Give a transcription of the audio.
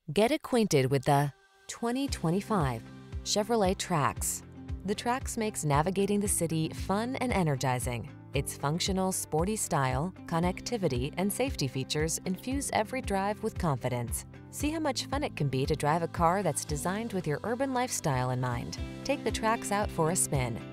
Get acquainted with the 2025 Chevrolet Trax. The Trax makes navigating the city fun and energizing. Its functional, sporty style, connectivity, and safety features infuse every drive with confidence. See how much fun it can be to drive a car that's designed with your urban lifestyle in mind. Take the Trax out for a spin